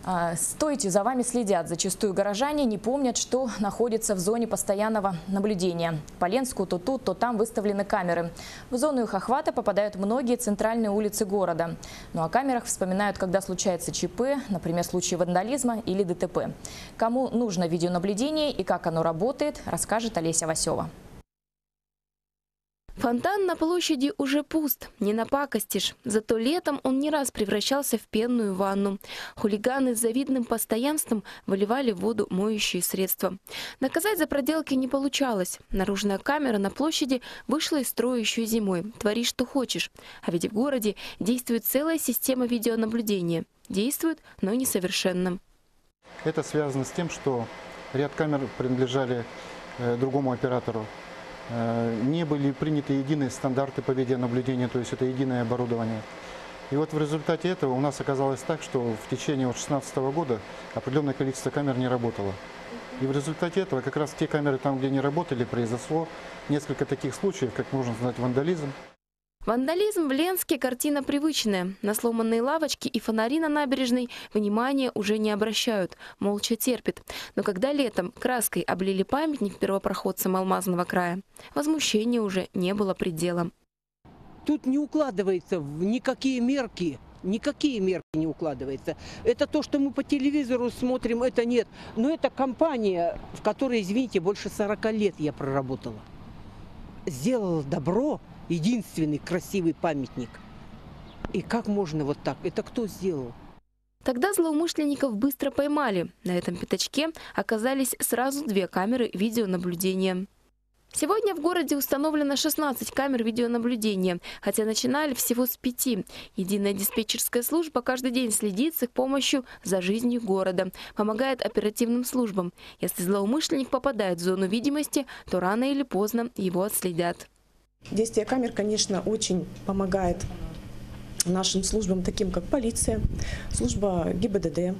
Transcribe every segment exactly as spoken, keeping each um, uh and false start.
Стойте, за вами следят. Зачастую горожане не помнят, что находится в зоне постоянного наблюдения. По Ленску то тут, то там выставлены камеры. В зону их охвата попадают многие центральные улицы города. Но о камерах вспоминают, когда случается ЧП, например, случаи вандализма или ДТП. Кому нужно видеонаблюдение и как оно работает, расскажет Олеся Васева. Фонтан на площади уже пуст, не напакостишь. Зато летом он не раз превращался в пенную ванну. Хулиганы с завидным постоянством выливали в воду моющие средства. Наказать за проделки не получалось. Наружная камера на площади вышла из строя еще зимой. Твори, что хочешь. А ведь в городе действует целая система видеонаблюдения. Действует, но несовершенно. Это связано с тем, что ряд камер принадлежали э, другому оператору. Не были приняты единые стандарты по видеонаблюдению, то есть это единое оборудование. И вот в результате этого у нас оказалось так, что в течение две тысячи шестнадцатого года определенное количество камер не работало. И в результате этого как раз те камеры, там, где не работали, произошло несколько таких случаев, как можно знать, вандализм. Вандализм в Ленске – картина привычная. На сломанные лавочки и фонари на набережной внимания уже не обращают, молча терпят. Но когда летом краской облили памятник первопроходцам Алмазного края, возмущения уже не было предела. Тут не укладывается в никакие мерки. Никакие мерки не укладываются. Это то, что мы по телевизору смотрим, это нет. Но это компания, в которой, извините, больше сорока лет я проработала. Сделала добро. Единственный красивый памятник. И как можно вот так? Это кто сделал? Тогда злоумышленников быстро поймали. На этом пятачке оказались сразу две камеры видеонаблюдения. Сегодня в городе установлено шестнадцать камер видеонаблюдения, хотя начинали всего с пяти. Единая диспетчерская служба каждый день следит с их помощью за жизнью города, помогает оперативным службам. Если злоумышленник попадает в зону видимости, то рано или поздно его отследят. Действие камер, конечно, очень помогает нашим службам, таким как полиция, служба ГИБДД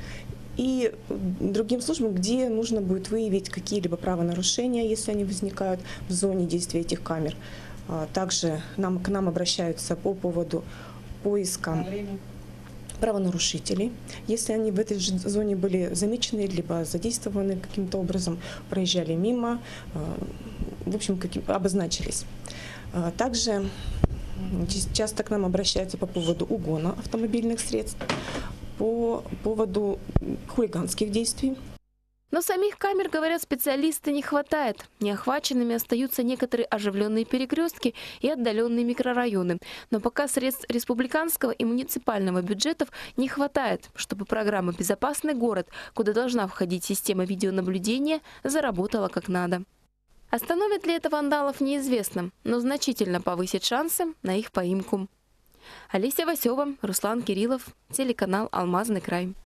и другим службам, где нужно будет выявить какие-либо правонарушения, если они возникают в зоне действия этих камер. Также нам, к нам обращаются по поводу поиска правонарушителей. Если они в этой же зоне были замечены, либо задействованы каким-то образом, проезжали мимо, в общем, каким, обозначились. Также часто к нам обращаются по поводу угона автомобильных средств, по поводу хулиганских действий. Но самих камер, говорят специалисты, не хватает. Неохваченными остаются некоторые оживленные перекрестки и отдаленные микрорайоны. Но пока средств республиканского и муниципального бюджетов не хватает, чтобы программа «Безопасный город», куда должна входить система видеонаблюдения, заработала как надо. Остановит ли это вандалов, неизвестно, но значительно повысит шансы на их поимку. Олеся Васева, Руслан Кириллов, телеканал «Алмазный край».